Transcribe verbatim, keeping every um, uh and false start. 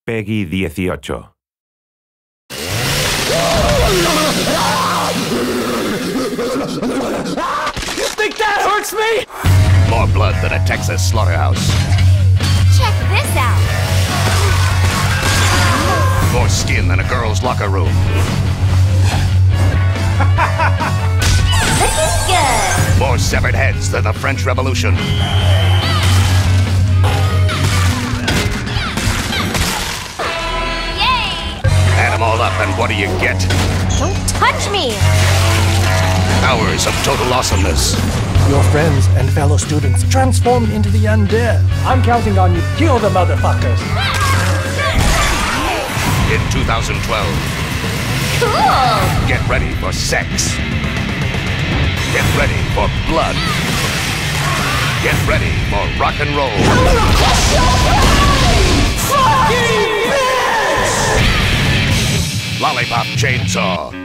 Peggy dieciocho. You think that hurts me? More blood than a Texas slaughterhouse. Check this out. More skin than a girl's locker room. Looking good. More severed heads than the French Revolution. Add them all up, and what do you get? Don't touch me! Hours of total awesomeness. Your friends and fellow students transformed into the undead. I'm counting on you. Kill the motherfuckers. In two thousand twelve. Cool! Get ready for sex. Get ready for blood. Get ready for rock and roll. Fucking bitch! Lollipop Chainsaw.